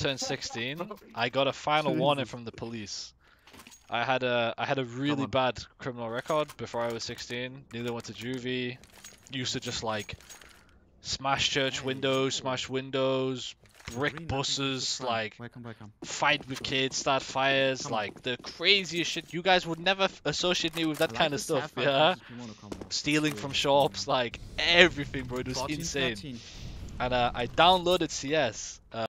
turned 16, I got a final warning from the police. I had a really bad criminal record before I was 16. Nearly went to juvie. Used to just like smash church windows, smash windows, brick buses, like fight with kids, start fires, like the craziest shit. You guys would never associate me with that kind of stuff, yeah? Stealing from shops, like everything, bro. It was insane. And I downloaded CS.